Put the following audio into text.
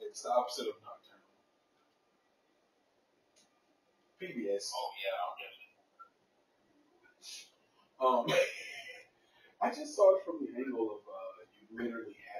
It's the opposite of nocturnal. PBS. Oh yeah, I just saw it from the angle of you literally